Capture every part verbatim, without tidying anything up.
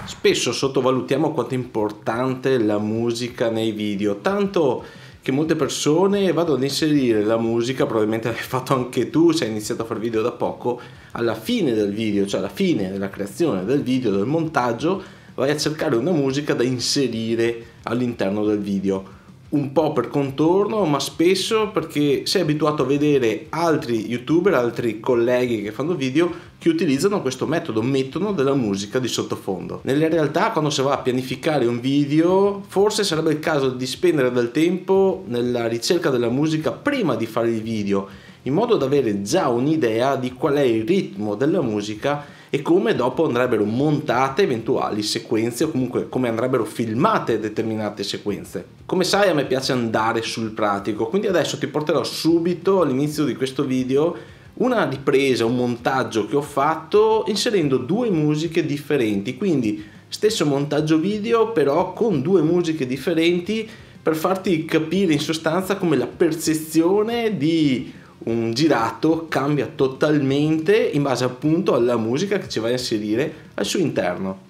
Spesso sottovalutiamo quanto è importante la musica nei video, tanto che molte persone vanno ad inserire la musica, probabilmente l'hai fatto anche tu se hai iniziato a fare video da poco, alla fine del video, cioè alla fine della creazione del video, del montaggio, vai a cercare una musica da inserire all'interno del video. Un po' per contorno, ma spesso perché sei abituato a vedere altri youtuber, altri colleghi che fanno video che utilizzano questo metodo, mettono della musica di sottofondo. Nella realtà, quando si va a pianificare un video, forse sarebbe il caso di spendere del tempo nella ricerca della musica prima di fare il video, in modo da avere già un'idea di qual è il ritmo della musica e come dopo andrebbero montate eventuali sequenze o comunque come andrebbero filmate determinate sequenze. Come sai, a me piace andare sul pratico, quindi adesso ti porterò subito all'inizio di questo video una ripresa, un montaggio che ho fatto inserendo due musiche differenti, quindi stesso montaggio video però con due musiche differenti per farti capire in sostanza come la percezione di un girato cambia totalmente in base appunto alla musica che ci vai a inserire al suo interno.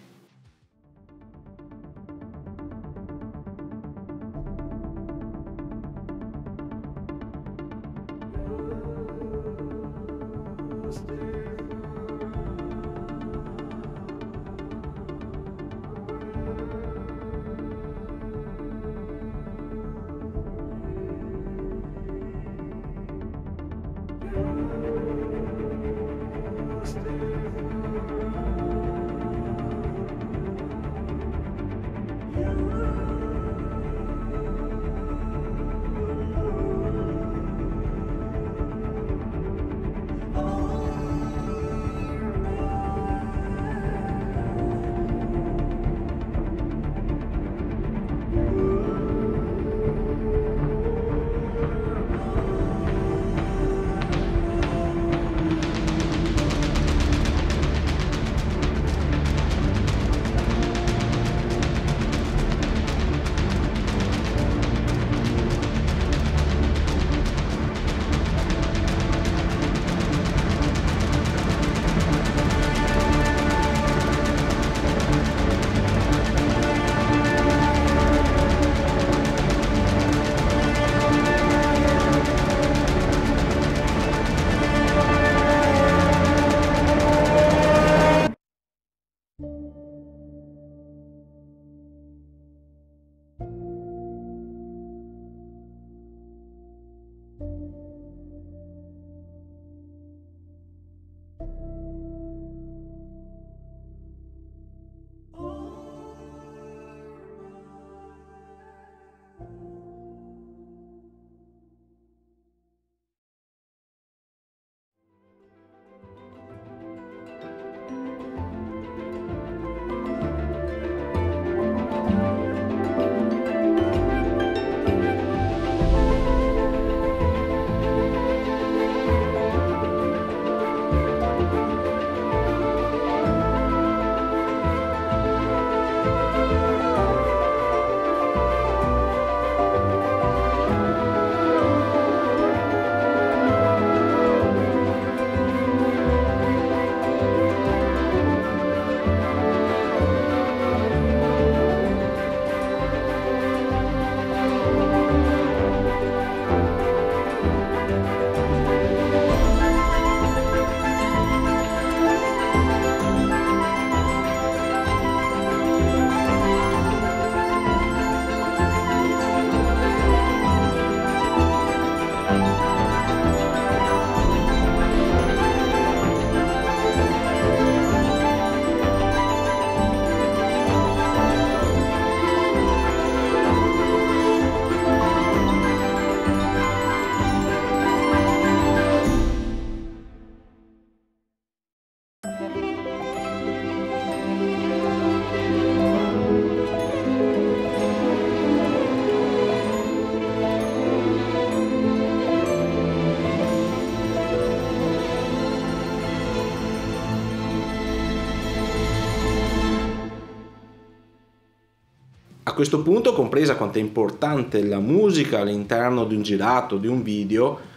A questo punto, compresa quanto è importante la musica all'interno di un girato, di un video,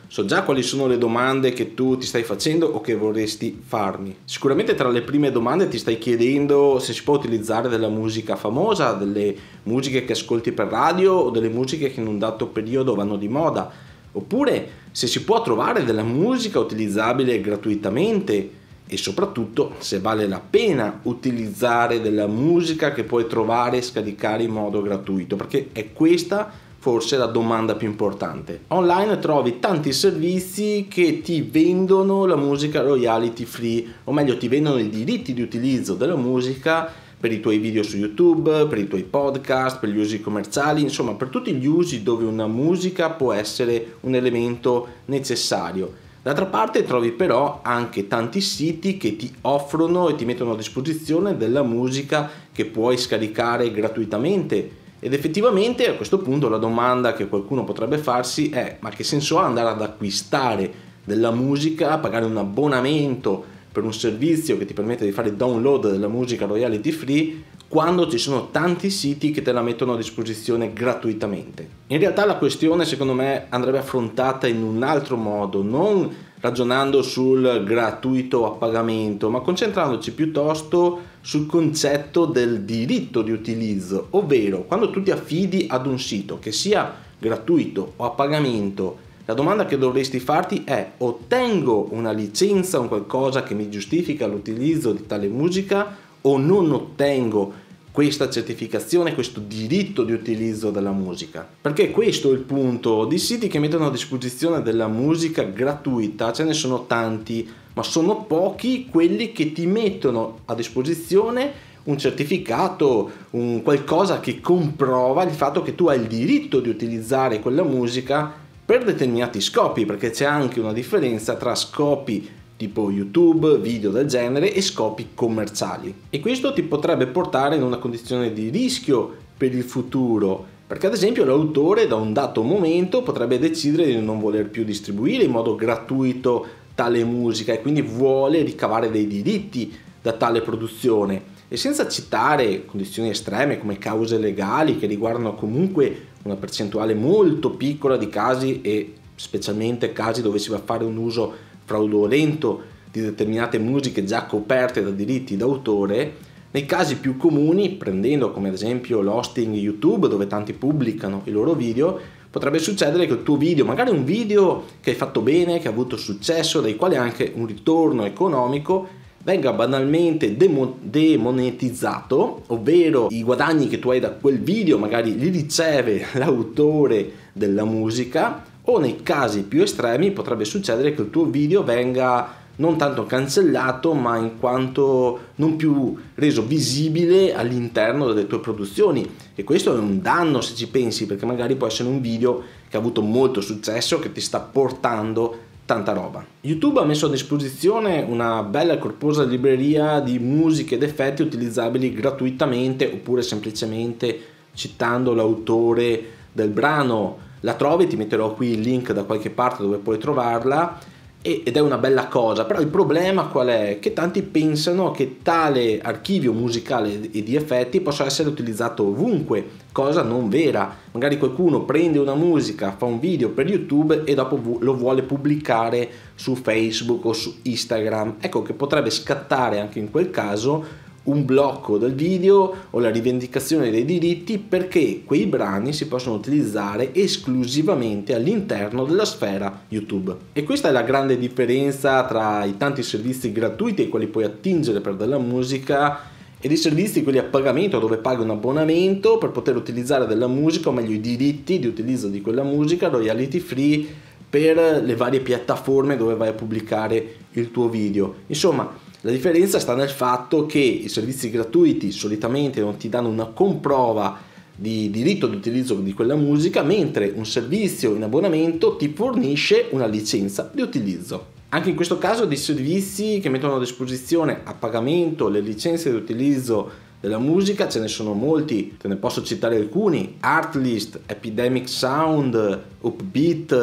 so già quali sono le domande che tu ti stai facendo o che vorresti farmi. Sicuramente tra le prime domande ti stai chiedendo se si può utilizzare della musica famosa, delle musiche che ascolti per radio o delle musiche che in un dato periodo vanno di moda, oppure se si può trovare della musica utilizzabile gratuitamente e soprattutto se vale la pena utilizzare della musica che puoi trovare e scaricare in modo gratuito, perché è questa forse la domanda più importante. Online trovi tanti servizi che ti vendono la musica royalty free, o meglio ti vendono i diritti di utilizzo della musica per i tuoi video su YouTube, per i tuoi podcast, per gli usi commerciali, insomma per tutti gli usi dove una musica può essere un elemento necessario. D'altra parte trovi però anche tanti siti che ti offrono e ti mettono a disposizione della musica che puoi scaricare gratuitamente. Ed effettivamente a questo punto la domanda che qualcuno potrebbe farsi è: ma che senso ha andare ad acquistare della musica, pagare un abbonamento per un servizio che ti permette di fare download della musica royalty free quando ci sono tanti siti che te la mettono a disposizione gratuitamente? In realtà la questione secondo me andrebbe affrontata in un altro modo, non ragionando sul gratuito a pagamento, ma concentrandoci piuttosto sul concetto del diritto di utilizzo, ovvero quando tu ti affidi ad un sito che sia gratuito o a pagamento, la domanda che dovresti farti è: ottengo una licenza, un qualcosa che mi giustifica l'utilizzo di tale musica, o non ottengo questa certificazione, questo diritto di utilizzo della musica? Perché questo è il punto. Di siti che mettono a disposizione della musica gratuita ce ne sono tanti, ma sono pochi quelli che ti mettono a disposizione un certificato, un qualcosa che comprova il fatto che tu hai il diritto di utilizzare quella musica per determinati scopi, perché c'è anche una differenza tra scopi tipo YouTube, video del genere, e scopi commerciali. E questo ti potrebbe portare in una condizione di rischio per il futuro, perché ad esempio l'autore da un dato momento potrebbe decidere di non voler più distribuire in modo gratuito tale musica e quindi vuole ricavare dei diritti da tale produzione. E senza citare condizioni estreme come cause legali che riguardano comunque una percentuale molto piccola di casi, e specialmente casi dove si va a fare un uso fraudolento di determinate musiche già coperte da diritti d'autore, nei casi più comuni, prendendo come ad esempio l'hosting YouTube dove tanti pubblicano i loro video, potrebbe succedere che il tuo video, magari un video che hai fatto bene, che ha avuto successo, dai quali anche un ritorno economico, venga banalmente demo- demonetizzato, ovvero i guadagni che tu hai da quel video magari li riceve l'autore della musica, o nei casi più estremi potrebbe succedere che il tuo video venga non tanto cancellato, ma in quanto non più reso visibile all'interno delle tue produzioni. E questo è un danno se ci pensi, perché magari può essere un video che ha avuto molto successo, che ti sta portando tanta roba. YouTube ha messo a disposizione una bella e corposa libreria di musiche ed effetti utilizzabili gratuitamente, oppure semplicemente citando l'autore del brano. La trovi, ti metterò qui il link da qualche parte dove puoi trovarla, ed è una bella cosa. Però il problema qual è? Che tanti pensano che tale archivio musicale e di effetti possa essere utilizzato ovunque, cosa non vera. Magari qualcuno prende una musica, fa un video per YouTube e dopo lo vuole pubblicare su Facebook o su Instagram. Ecco che potrebbe scattare anche in quel caso un blocco del video o la rivendicazione dei diritti, perché quei brani si possono utilizzare esclusivamente all'interno della sfera YouTube. E questa è la grande differenza tra i tanti servizi gratuiti ai quali puoi attingere per della musica e dei servizi quelli a pagamento, dove paghi un abbonamento per poter utilizzare della musica, o meglio i diritti di utilizzo di quella musica royalty free per le varie piattaforme dove vai a pubblicare il tuo video. Insomma, la differenza sta nel fatto che i servizi gratuiti solitamente non ti danno una comprova di diritto di utilizzo di quella musica, mentre un servizio in abbonamento ti fornisce una licenza di utilizzo. Anche in questo caso di servizi che mettono a disposizione a pagamento le licenze di utilizzo della musica ce ne sono molti, te ne posso citare alcuni: Artlist, Epidemic Sound, Upbeat,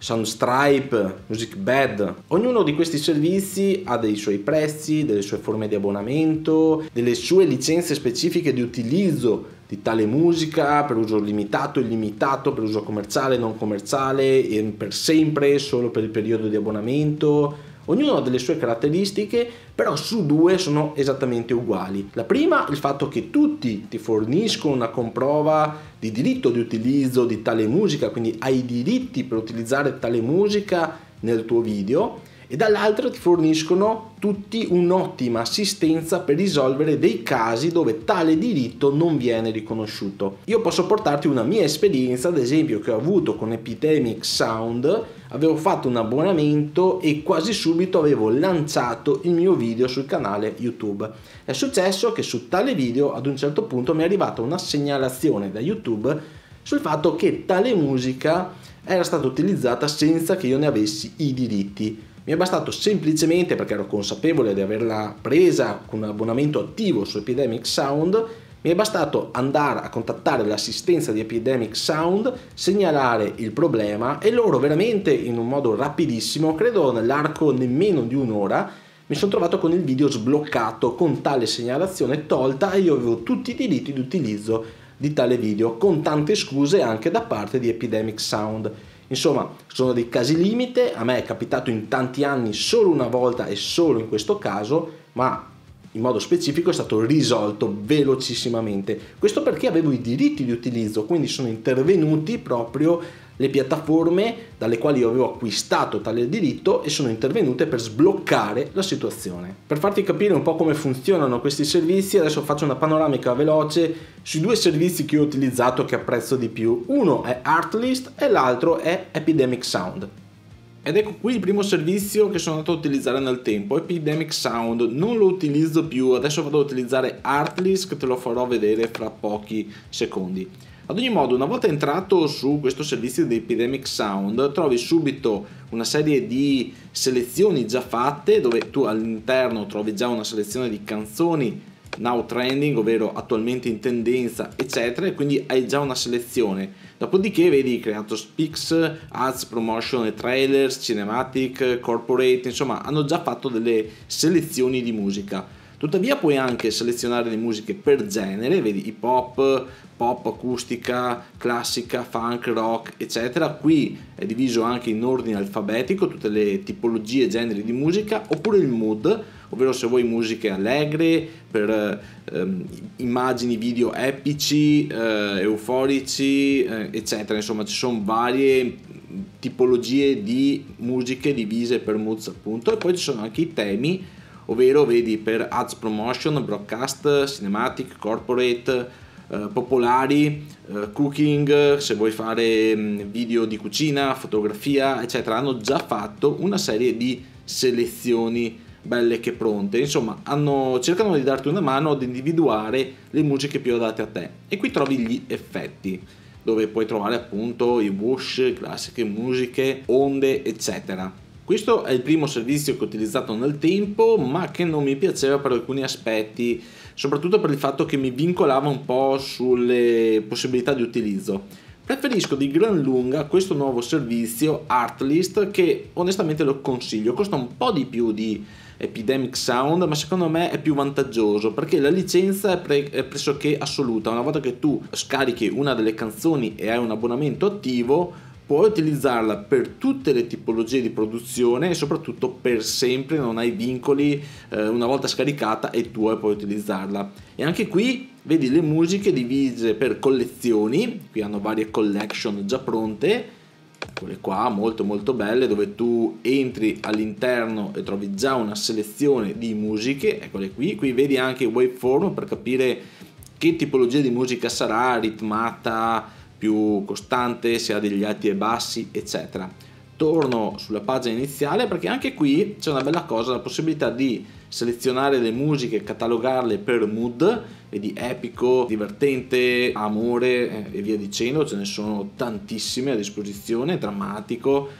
Soundstripe, MusicBed. Ognuno di questi servizi ha dei suoi prezzi, delle sue forme di abbonamento, delle sue licenze specifiche di utilizzo di tale musica per uso limitato, illimitato, per uso commerciale, non commerciale, per sempre, solo per il periodo di abbonamento. Ognuno ha delle sue caratteristiche, però su due sono esattamente uguali. La prima, il fatto che tutti ti forniscono una comprova di diritto di utilizzo di tale musica, quindi hai diritti per utilizzare tale musica nel tuo video, e dall'altro ti forniscono tutti un'ottima assistenza per risolvere dei casi dove tale diritto non viene riconosciuto. Io posso portarti una mia esperienza, ad esempio, che ho avuto con Epidemic Sound. Avevo fatto un abbonamento e quasi subito avevo lanciato il mio video sul canale YouTube. È successo che su tale video ad un certo punto mi è arrivata una segnalazione da YouTube sul fatto che tale musica era stata utilizzata senza che io ne avessi i diritti. Mi è bastato semplicemente, perché ero consapevole di averla presa con un abbonamento attivo su Epidemic Sound, mi è bastato andare a contattare l'assistenza di Epidemic Sound, segnalare il problema e loro veramente in un modo rapidissimo, credo nell'arco nemmeno di un'ora, mi sono trovato con il video sbloccato con tale segnalazione tolta e io avevo tutti i diritti di utilizzo di tale video, con tante scuse anche da parte di Epidemic Sound. Insomma, sono dei casi limite, a me è capitato in tanti anni solo una volta e solo in questo caso, ma in modo specifico è stato risolto velocissimamente. Questo perché avevo i diritti di utilizzo, quindi sono intervenuti proprio le piattaforme dalle quali io avevo acquistato tale diritto e sono intervenute per sbloccare la situazione. Per farti capire un po' come funzionano questi servizi, adesso faccio una panoramica veloce sui due servizi che ho utilizzato che apprezzo di più. Uno è Artlist e l'altro è Epidemic Sound. Ed ecco qui il primo servizio che sono andato a utilizzare nel tempo, Epidemic Sound. Non lo utilizzo più, adesso vado a utilizzare Artlist, che te lo farò vedere fra pochi secondi. Ad ogni modo, una volta entrato su questo servizio di Epidemic Sound, trovi subito una serie di selezioni già fatte, dove tu all'interno trovi già una selezione di canzoni now trending, ovvero attualmente in tendenza, eccetera, e quindi hai già una selezione. Dopodiché vedi Creator Speaks, Ads, Promotion e Trailers, Cinematic, Corporate, insomma hanno già fatto delle selezioni di musica. Tuttavia puoi anche selezionare le musiche per genere, vedi hip hop, pop, acustica, classica, funk, rock, eccetera. Qui è diviso anche in ordine alfabetico tutte le tipologie e generi di musica, oppure il mood, ovvero se vuoi musiche allegre, per ehm, immagini, video epici, eh, euforici, eh, eccetera. Insomma ci sono varie tipologie di musiche divise per moods, appunto, e poi ci sono anche i temi, ovvero vedi per ads, promotion, broadcast, cinematic, corporate, eh, popolari, eh, cooking, se vuoi fare mh, video di cucina, fotografia, eccetera. Hanno già fatto una serie di selezioni belle che pronte, insomma hanno, cercano di darti una mano ad individuare le musiche più adatte a te. E qui trovi gli effetti, dove puoi trovare appunto i whoosh, classiche musiche, onde, eccetera. Questo è il primo servizio che ho utilizzato nel tempo, ma che non mi piaceva per alcuni aspetti, soprattutto per il fatto che mi vincolava un po' sulle possibilità di utilizzo. Preferisco di gran lunga questo nuovo servizio Artlist, che onestamente lo consiglio. Costa un po' di più di Epidemic Sound, ma secondo me è più vantaggioso perché la licenza è, pre- è pressoché assoluta. Una volta che tu scarichi una delle canzoni e hai un abbonamento attivo, puoi utilizzarla per tutte le tipologie di produzione e soprattutto per sempre, non hai vincoli, eh, una volta scaricata è tua e puoi utilizzarla. E anche qui vedi le musiche divise per collezioni, qui hanno varie collection già pronte, quelle qua molto molto belle, dove tu entri all'interno e trovi già una selezione di musiche, eccole qui. Qui vedi anche waveform per capire che tipologia di musica sarà, ritmata, più costante, se ha degli alti e bassi, eccetera. Torno sulla pagina iniziale perché anche qui c'è una bella cosa, la possibilità di selezionare le musiche, catalogarle per mood, vedi epico, divertente, amore, eh, e via dicendo, ce ne sono tantissime a disposizione, drammatico.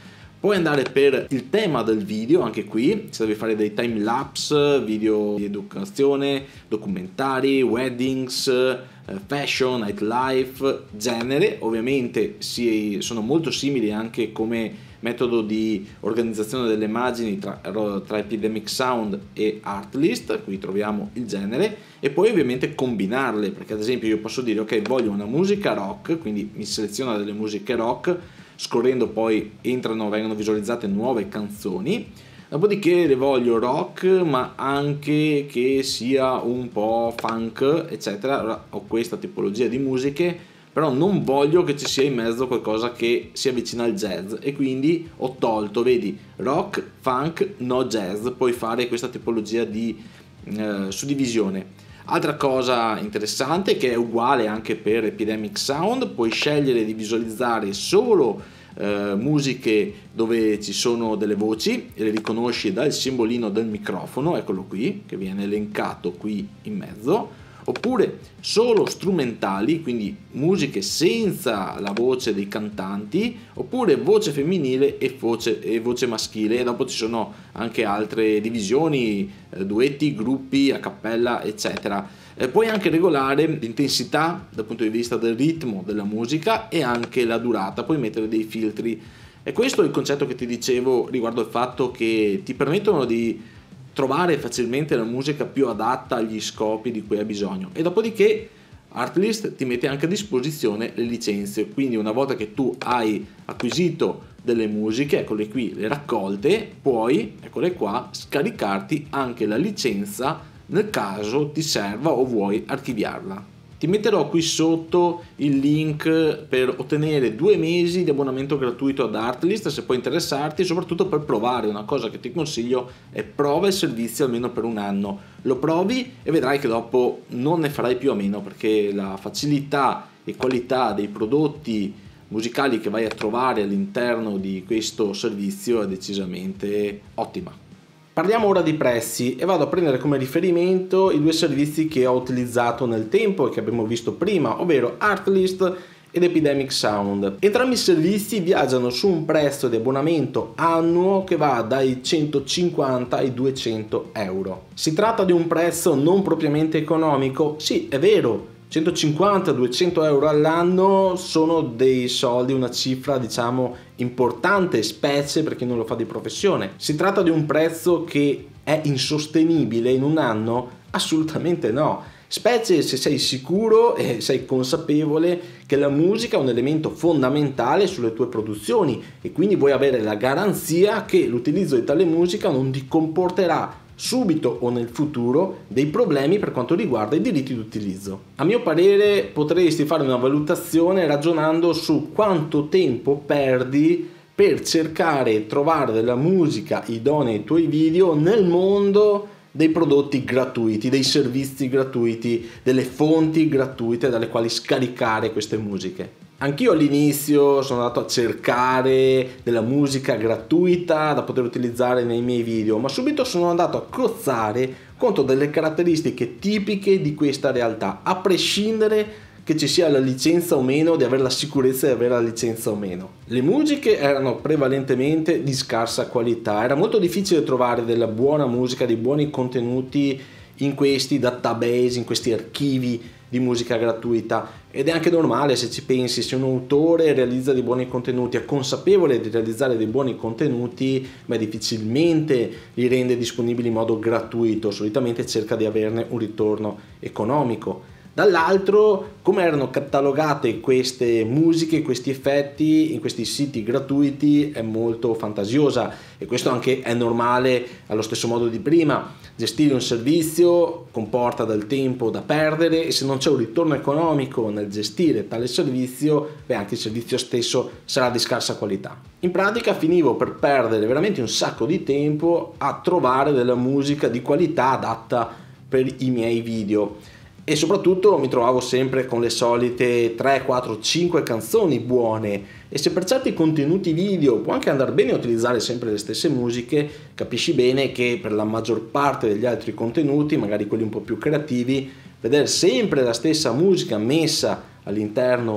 Puoi andare per il tema del video, anche qui, se devi fare dei time lapse, video di educazione, documentari, weddings, fashion, nightlife, genere. Ovviamente si, sono molto simili anche come metodo di organizzazione delle immagini tra, tra Epidemic Sound e Artlist. Qui troviamo il genere, e poi ovviamente combinarle, perché ad esempio io posso dire ok, voglio una musica rock, quindi mi seleziona delle musiche rock, scorrendo poi entrano, vengono visualizzate nuove canzoni. Dopodiché le voglio rock, ma anche che sia un po' funk, eccetera. Allora ho questa tipologia di musiche, però non voglio che ci sia in mezzo qualcosa che si avvicina al jazz, e quindi ho tolto, vedi, rock, funk, no jazz. Puoi fare questa tipologia di eh, suddivisione. Altra cosa interessante, che è uguale anche per Epidemic Sound, puoi scegliere di visualizzare solo Uh, musiche dove ci sono delle voci e le riconosci dal simbolino del microfono, eccolo qui, che viene elencato qui in mezzo, oppure solo strumentali, quindi musiche senza la voce dei cantanti, oppure voce femminile e voce, e voce maschile. E dopo ci sono anche altre divisioni, eh, duetti, gruppi, a cappella, eccetera. Eh, puoi anche regolare l'intensità dal punto di vista del ritmo della musica e anche la durata, puoi mettere dei filtri. E questo è il concetto che ti dicevo riguardo al fatto che ti permettono di trovare facilmente la musica più adatta agli scopi di cui hai bisogno. E dopodiché Artlist ti mette anche a disposizione le licenze, quindi una volta che tu hai acquisito delle musiche, eccole qui, le raccolte, puoi, eccole qua, scaricarti anche la licenza nel caso ti serva o vuoi archiviarla. Ti metterò qui sotto il link per ottenere due mesi di abbonamento gratuito ad Artlist, se può interessarti, soprattutto per provare. Una cosa che ti consiglio è prova il servizio almeno per un anno. Lo provi e vedrai che dopo non ne farai più a meno, perché la facilità e qualità dei prodotti musicali che vai a trovare all'interno di questo servizio è decisamente ottima. Parliamo ora di prezzi e vado a prendere come riferimento i due servizi che ho utilizzato nel tempo e che abbiamo visto prima, ovvero Artlist ed Epidemic Sound. Entrambi i servizi viaggiano su un prezzo di abbonamento annuo che va dai centocinquanta ai duecento euro. Si tratta di un prezzo non propriamente economico? Sì, è vero. centocinquanta duecento euro all'anno sono dei soldi, una cifra diciamo importante, specie per chi non lo fa di professione. Si tratta di un prezzo che è insostenibile in un anno? Assolutamente no, specie se sei sicuro e sei consapevole che la musica è un elemento fondamentale sulle tue produzioni e quindi vuoi avere la garanzia che l'utilizzo di tale musica non ti comporterà subito o nel futuro dei problemi per quanto riguarda i diritti di utilizzo. A mio parere potresti fare una valutazione ragionando su quanto tempo perdi per cercare e trovare della musica idonea ai tuoi video nel mondo dei prodotti gratuiti, dei servizi gratuiti, delle fonti gratuite dalle quali scaricare queste musiche. Anch'io all'inizio sono andato a cercare della musica gratuita da poter utilizzare nei miei video, ma subito sono andato a crozzare contro delle caratteristiche tipiche di questa realtà, a prescindere che ci sia la licenza o meno, di avere la sicurezza di avere la licenza o meno. Le musiche erano prevalentemente di scarsa qualità, era molto difficile trovare della buona musica, dei buoni contenuti in questi database, in questi archivi di musica gratuita, ed è anche normale se ci pensi. Se un autore realizza dei buoni contenuti, è consapevole di realizzare dei buoni contenuti, ma difficilmente li rende disponibili in modo gratuito, solitamente cerca di averne un ritorno economico. Dall'altro, come erano catalogate queste musiche, questi effetti in questi siti gratuiti è molto fantasiosa, e questo anche è normale allo stesso modo di prima. Gestire un servizio comporta del tempo da perdere, e se non c'è un ritorno economico nel gestire tale servizio, beh, anche il servizio stesso sarà di scarsa qualità. In pratica finivo per perdere veramente un sacco di tempo a trovare della musica di qualità adatta per i miei video, e soprattutto mi trovavo sempre con le solite tre, quattro, cinque canzoni buone, e se per certi contenuti video può anche andare bene utilizzare sempre le stesse musiche, capisci bene che per la maggior parte degli altri contenuti, magari quelli un po' più creativi, vedere sempre la stessa musica messa all'interno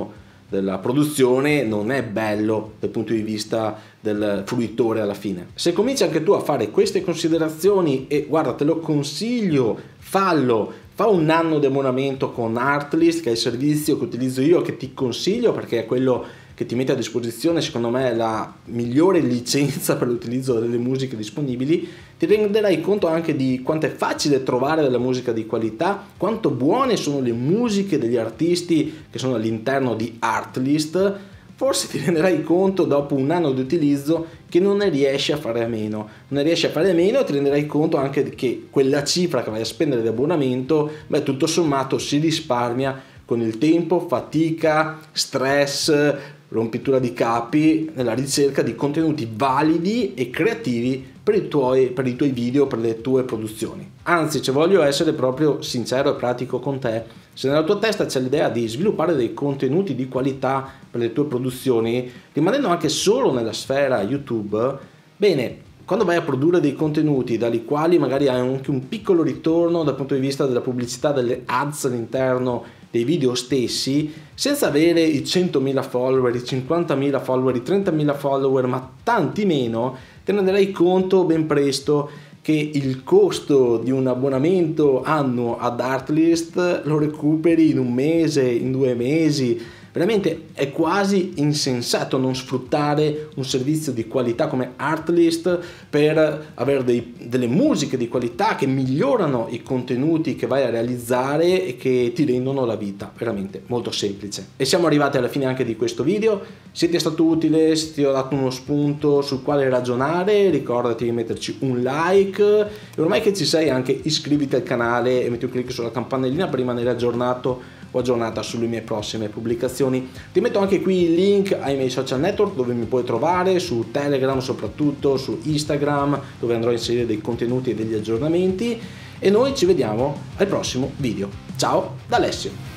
della produzione non è bello dal punto di vista del fruitore alla fine. Se cominci anche tu a fare queste considerazioni, e guarda, te lo consiglio, fallo, fa un anno di abbonamento con Artlist, che è il servizio che utilizzo io, che ti consiglio perché è quello che ti mette a disposizione, secondo me, la migliore licenza per l'utilizzo delle musiche disponibili. Ti renderai conto anche di quanto è facile trovare della musica di qualità, quanto buone sono le musiche degli artisti che sono all'interno di Artlist. Forse ti renderai conto dopo un anno di utilizzo che non ne riesci a fare a meno. Non ne riesci a fare a meno e ti renderai conto anche che quella cifra che vai a spendere di abbonamento, beh, tutto sommato si risparmia con il tempo, fatica, stress, rompitura di capi nella ricerca di contenuti validi e creativi per i tuoi, per i tuoi video, per le tue produzioni. Anzi, se voglio essere proprio sincero e pratico con te, se nella tua testa c'è l'idea di sviluppare dei contenuti di qualità per le tue produzioni, rimanendo anche solo nella sfera YouTube, bene, quando vai a produrre dei contenuti dai quali magari hai anche un piccolo ritorno dal punto di vista della pubblicità, delle ads all'interno dei video stessi, senza avere i centomila follower, i cinquantamila follower, i trentamila follower, ma tanti meno, ti renderai conto ben presto che il costo di un abbonamento annuo ad Artlist lo recuperi in un mese, in due mesi. Veramente è quasi insensato non sfruttare un servizio di qualità come Artlist per avere dei, delle musiche di qualità che migliorano i contenuti che vai a realizzare e che ti rendono la vita veramente molto semplice. E siamo arrivati alla fine anche di questo video. Se ti è stato utile, se ti ho dato uno spunto sul quale ragionare, ricordati di metterci un like e ormai che ci sei anche iscriviti al canale e metti un clic sulla campanellina per rimanere aggiornato o aggiornata sulle mie prossime pubblicazioni. Ti metto anche qui il link ai miei social network dove mi puoi trovare, su Telegram soprattutto, su Instagram, dove andrò a inserire dei contenuti e degli aggiornamenti, e noi ci vediamo al prossimo video. Ciao da Alessio!